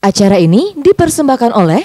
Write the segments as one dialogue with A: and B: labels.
A: Acara ini dipersembahkan oleh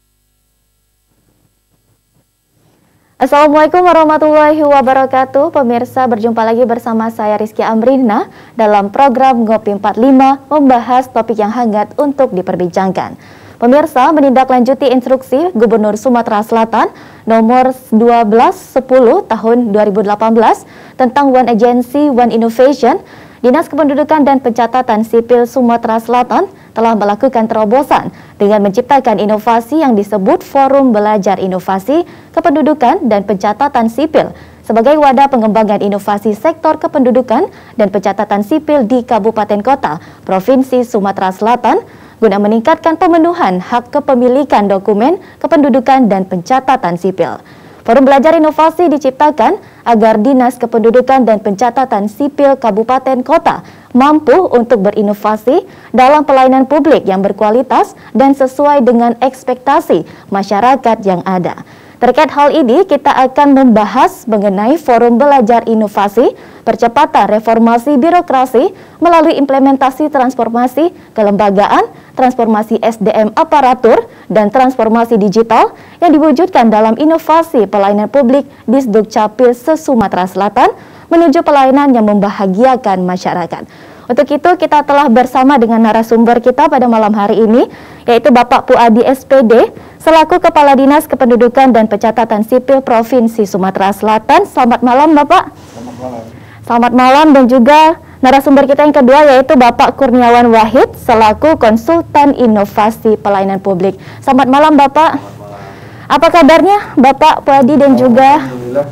B: Assalamualaikum warahmatullahi wabarakatuh. Pemirsa, berjumpa lagi bersama saya Rizky Amrina dalam program Ngopi 45 membahas topik yang hangat untuk diperbincangkan. Pemirsa, menindaklanjuti instruksi Gubernur Sumatera Selatan nomor 1210 tahun 2018 tentang One Agency, One Innovation, Dinas Kependudukan dan Pencatatan Sipil Sumatera Selatan telah melakukan terobosan dengan menciptakan inovasi yang disebut Forum Belajar Inovasi Kependudukan dan Pencatatan Sipil sebagai wadah pengembangan inovasi sektor kependudukan dan pencatatan sipil di Kabupaten Kota, Provinsi Sumatera Selatan, guna meningkatkan pemenuhan hak kepemilikan dokumen kependudukan dan pencatatan sipil. Forum Belajar Inovasi diciptakan agar Dinas Kependudukan dan Pencatatan Sipil Kabupaten Kota mampu untuk berinovasi dalam pelayanan publik yang berkualitas dan sesuai dengan ekspektasi masyarakat yang ada. Terkait hal ini, kita akan membahas mengenai Forum Belajar Inovasi, percepatan reformasi birokrasi melalui implementasi transformasi kelembagaan, transformasi SDM aparatur, dan transformasi digital yang diwujudkan dalam inovasi pelayanan publik di Sdukcapil se-Sumatera Selatan menuju pelayanan yang membahagiakan masyarakat. Untuk itu kita telah bersama dengan narasumber kita pada malam hari ini, yaitu Bapak Puadi SPD, selaku Kepala Dinas Kependudukan dan Pencatatan Sipil Provinsi Sumatera Selatan. Selamat malam Bapak.
C: Selamat malam.
B: Selamat malam, dan juga narasumber kita yang kedua yaitu Bapak Kurniawan Wahid, selaku Konsultan Inovasi Pelayanan Publik. Selamat malam Bapak.
C: Selamat malam.
B: Apa kabarnya Bapak Puadi dan juga?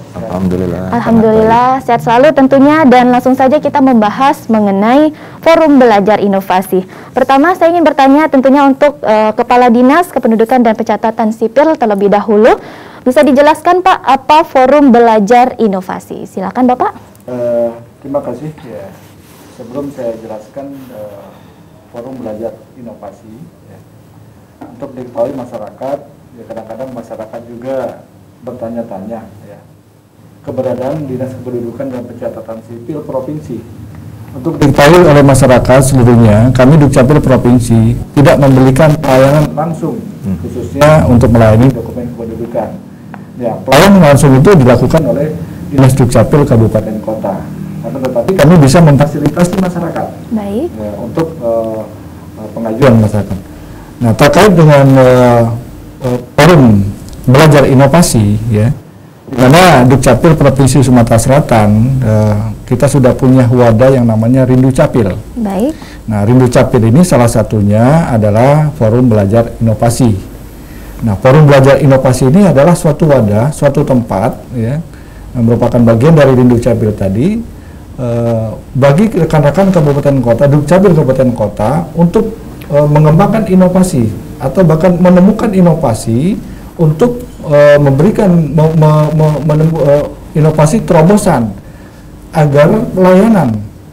B: Alhamdulillah sehat selalu tentunya, dan langsung saja kita membahas mengenai Forum Belajar Inovasi. Pertama saya ingin bertanya tentunya untuk Kepala Dinas Kependudukan dan Pencatatan Sipil terlebih dahulu. Bisa dijelaskan Pak apa Forum Belajar Inovasi? Silakan Bapak.
C: Terima kasih ya. Sebelum saya jelaskan Forum Belajar Inovasi ya, untuk diketahui masyarakat, ya kadang-kadang masyarakat juga bertanya-tanya ya, keberadaan Dinas Kependudukan dan Pencatatan Sipil Provinsi. Untuk diketahui oleh masyarakat seluruhnya, kami Dukcapil Provinsi tidak memberikan pelayanan langsung, khususnya untuk melayani dokumen kependudukan. Ya, pelayanan langsung itu dilakukan oleh Dinas Dukcapil Kabupaten Kota. Tetapi kami bisa memfasilitasi masyarakat.
B: Baik.
C: Ya, untuk pengajuan masyarakat. Nah, terkait dengan Forum Belajar Inovasi, ya, di mana Dukcapil Provinsi Sumatera Selatan kita sudah punya wadah yang namanya Rindu Capil.
B: Baik.
C: Nah, Rindu Capil ini salah satunya adalah Forum Belajar Inovasi. Nah, Forum Belajar Inovasi ini adalah suatu wadah, suatu tempat, ya, yang merupakan bagian dari Rindu Capil tadi, bagi rekan-rekan kabupaten kota, Dukcapil kabupaten kota untuk mengembangkan inovasi atau bahkan menemukan inovasi untuk memberikan inovasi terobosan agar pelayanan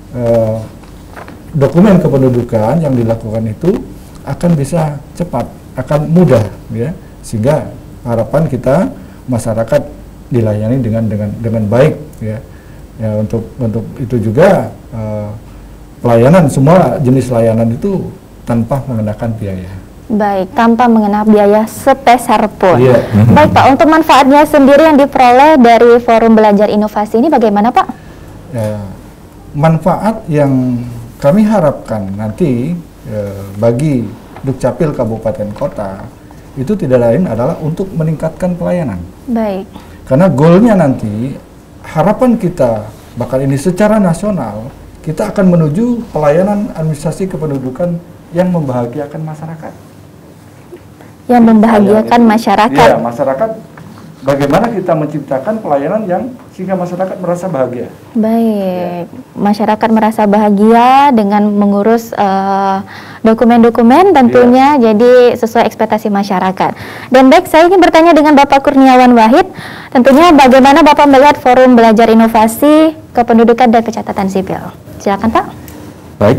C: dokumen kependudukan yang dilakukan itu akan bisa cepat, akan mudah, ya, sehingga harapan kita masyarakat dilayani dengan baik, ya. Ya, untuk itu juga pelayanan, semua jenis layanan itu tanpa mengenakan biaya.
B: Baik, tanpa mengenal biaya sepeser pun.
C: Yeah.
B: Baik Pak, untuk manfaatnya sendiri yang diperoleh dari Forum Belajar Inovasi ini bagaimana Pak?
C: Ya, manfaat yang kami harapkan nanti bagi Dukcapil Kabupaten Kota itu tidak lain adalah untuk meningkatkan pelayanan.
B: Baik.
C: Karena goalnya nanti, harapan kita bahkan ini secara nasional, kita akan menuju pelayanan administrasi kependudukan yang membahagiakan masyarakat.
B: Yang membahagiakan masyarakat.
C: Iya, masyarakat. Bagaimana kita menciptakan pelayanan yang sehingga masyarakat merasa bahagia.
B: Baik, masyarakat merasa bahagia dengan mengurus dokumen-dokumen tentunya, jadi sesuai ekspektasi masyarakat. Dan baik, saya ingin bertanya dengan Bapak Kurniawan Wahid, tentunya bagaimana Bapak melihat Forum Belajar Inovasi Kependudukan dan Pencatatan Sipil? Silakan Pak.
D: Baik,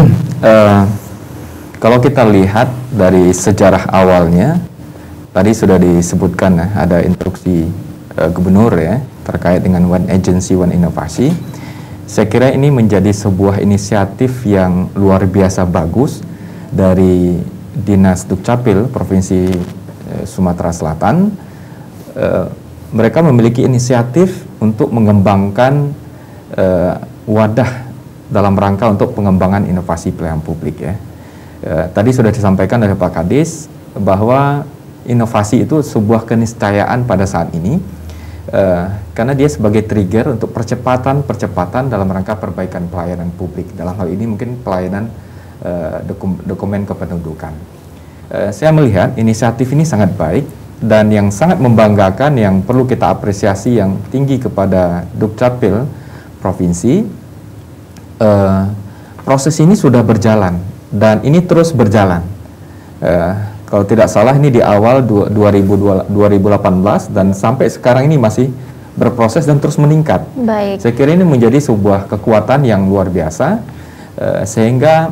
D: kalau kita lihat dari sejarah awalnya, tadi sudah disebutkan ya, ada instruksi gubernur ya terkait dengan One Agency, One Inovasi. Saya kira ini menjadi sebuah inisiatif yang luar biasa bagus dari Dinas Dukcapil Provinsi Sumatera Selatan, mereka memiliki inisiatif untuk mengembangkan wadah dalam rangka untuk pengembangan inovasi pelayanan publik ya. Tadi sudah disampaikan oleh Pak Kadis bahwa inovasi itu sebuah keniscayaan pada saat ini, karena dia sebagai trigger untuk percepatan dalam rangka perbaikan pelayanan publik. Dalam hal ini mungkin pelayanan dokumen kependudukan. Saya melihat inisiatif ini sangat baik dan yang sangat membanggakan, yang perlu kita apresiasi yang tinggi kepada Dukcapil Provinsi. Proses ini sudah berjalan dan ini terus berjalan. Kalau tidak salah ini di awal 2018 dan sampai sekarang ini masih berproses dan terus meningkat.
B: Baik.
D: Saya kira ini menjadi sebuah kekuatan yang luar biasa, sehingga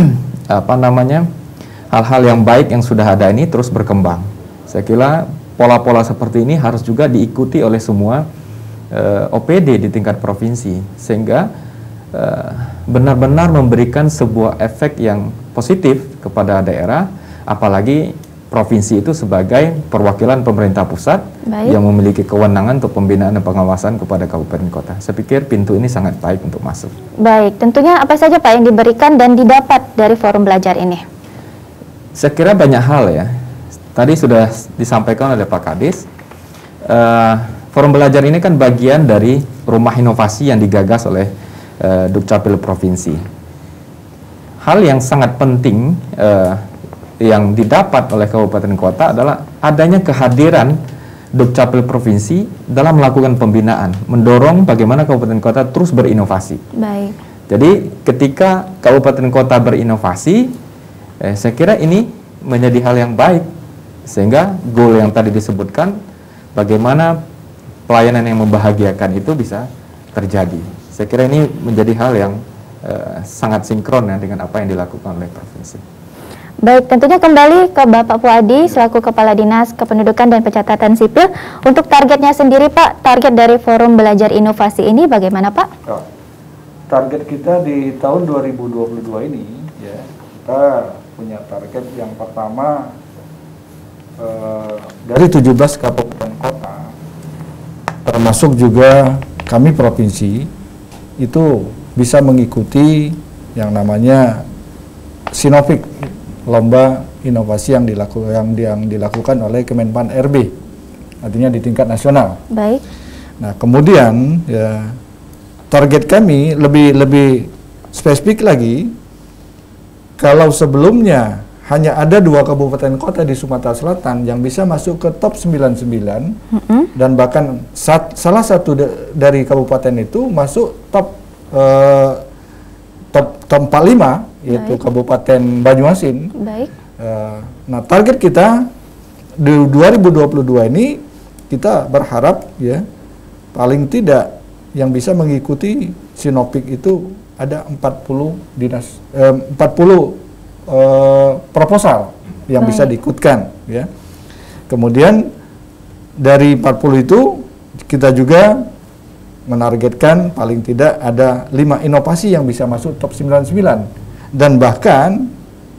D: hal-hal yang baik yang sudah ada ini terus berkembang. Saya kira pola-pola seperti ini harus juga diikuti oleh semua OPD di tingkat provinsi, sehingga benar-benar memberikan sebuah efek yang positif kepada daerah, apalagi provinsi itu sebagai perwakilan pemerintah pusat. Baik. Yang memiliki kewenangan untuk pembinaan dan pengawasan kepada kabupaten kota. Saya pikir pintu ini sangat baik untuk masuk.
B: Baik, tentunya apa saja Pak yang diberikan dan didapat dari forum belajar ini?
D: Saya kira banyak hal ya. Tadi sudah disampaikan oleh Pak Kadis. Forum belajar ini kan bagian dari rumah inovasi yang digagas oleh Dukcapil Provinsi. Hal yang sangat penting yang didapat oleh kabupaten kota adalah adanya kehadiran Dukcapil Provinsi dalam melakukan pembinaan, mendorong bagaimana kabupaten kota terus berinovasi.
B: Baik.
D: Jadi ketika kabupaten kota berinovasi, saya kira ini menjadi hal yang baik, sehingga goal yang tadi disebutkan, bagaimana pelayanan yang membahagiakan itu bisa terjadi. Saya kira ini menjadi hal yang sangat sinkron ya dengan apa yang dilakukan oleh provinsi.
B: Baik, tentunya kembali ke Bapak Puadi selaku Kepala Dinas Kependudukan dan Pencatatan Sipil. Untuk targetnya sendiri Pak, target dari Forum Belajar Inovasi ini bagaimana Pak?
C: Target kita di tahun 2022 ini ya, kita punya target yang pertama dari 17 kabupaten kota, termasuk juga kami provinsi, itu bisa mengikuti yang namanya Sinopik, lomba inovasi yang dilakukan oleh Kemenpan RB, artinya di tingkat nasional.
B: Baik.
C: Nah, kemudian ya, target kami lebih spesifik lagi. Kalau sebelumnya hanya ada 2 kabupaten kota di Sumatera Selatan yang bisa masuk ke top 99, dan bahkan salah satu dari kabupaten itu masuk top 45, yaitu Kabupaten Banyuasin.
B: Baik.
C: Nah, target kita di 2022 ini kita berharap ya, paling tidak yang bisa mengikuti Sinopik itu ada 40 proposal yang bisa diikutkan ya. Kemudian dari 40 itu kita juga menargetkan paling tidak ada 5 inovasi yang bisa masuk top 99 dan bahkan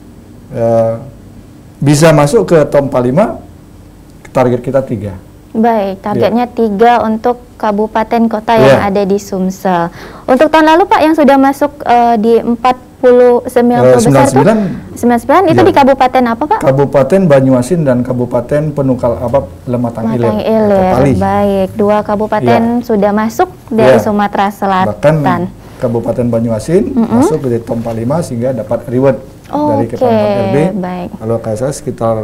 C: bisa masuk ke top 45. Target kita 3.
B: Baik, targetnya 3 untuk kabupaten kota yang ada di Sumsel. Untuk tahun lalu Pak yang sudah masuk di 49 besar itu 99 itu di kabupaten apa Pak?
C: Kabupaten Banyuasin dan Kabupaten Penukal Abab Lematang Ilir.
B: Baik, 2 kabupaten sudah masuk dari Sumatera Selatan.
C: Bahkan Kabupaten Banyuasin masuk di top 45 sehingga dapat reward dari Kemenpan RB.
B: Baik.
C: Kalau saya sekitar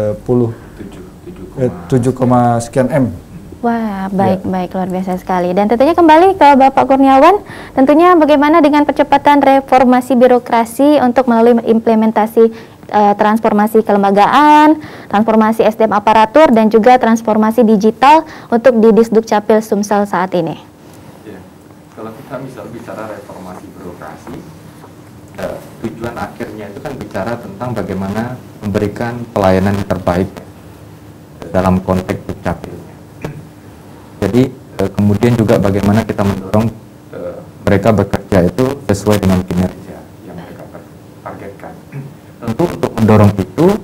C: 7, sekian M.
B: Wah, baik, luar biasa sekali. Dan tentunya kembali ke Bapak Kurniawan, tentunya bagaimana dengan percepatan reformasi birokrasi untuk melalui implementasi transformasi kelembagaan, transformasi SDM aparatur, dan juga transformasi digital untuk di Disdukcapil Sumsel saat ini?
D: Ya, kalau kita bicara reformasi birokrasi, tujuan akhirnya itu kan bicara tentang bagaimana memberikan pelayanan yang terbaik dalam konteks Dukcapil. Jadi kemudian juga bagaimana kita mendorong mereka bekerja itu sesuai dengan kinerja yang mereka targetkan. Tentu untuk mendorong itu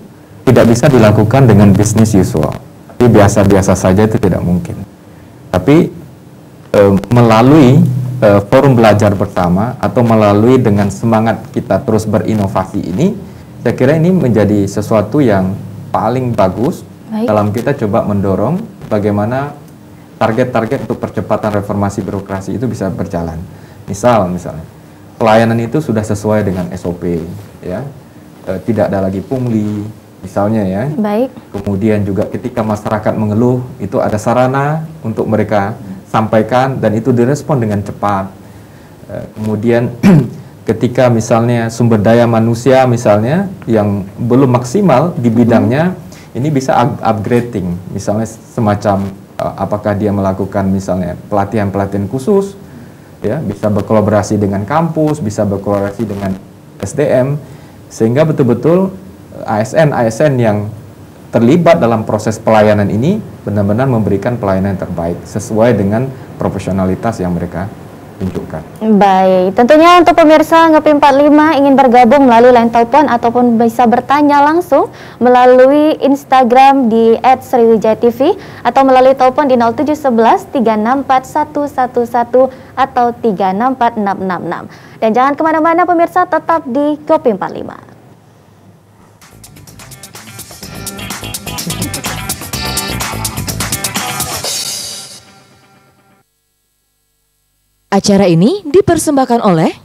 D: bisa dilakukan dengan business usual. Tapi biasa-biasa saja itu tidak mungkin. Tapi melalui forum belajar bersama atau melalui dengan semangat kita terus berinovasi ini, saya kira ini menjadi sesuatu yang paling bagus.
B: Baik.
D: Dalam kita coba mendorong bagaimana target-target untuk percepatan reformasi birokrasi itu bisa berjalan. Misalnya pelayanan itu sudah sesuai dengan SOP, ya, tidak ada lagi pungli, misalnya ya.
B: Baik.
D: Kemudian juga ketika masyarakat mengeluh itu ada sarana untuk mereka sampaikan dan itu direspon dengan cepat. Kemudian ketika misalnya sumber daya manusia misalnya yang belum maksimal di bidangnya, ini bisa upgrading, misalnya semacam apakah dia melakukan misalnya pelatihan-pelatihan khusus, ya, bisa berkolaborasi dengan kampus, bisa berkolaborasi dengan SDM, sehingga betul-betul ASN yang terlibat dalam proses pelayanan ini benar-benar memberikan pelayanan yang terbaik sesuai dengan profesionalitas yang mereka tunjukkan. Baik,
B: tentunya untuk pemirsa Ngopi 45 ingin bergabung melalui line telepon ataupun bisa bertanya langsung melalui Instagram di @sriwijayatv atau melalui telepon di 0711 364 111 atau 364 666. Dan jangan kemana-mana pemirsa, tetap di Ngopi 45.
A: Acara ini dipersembahkan oleh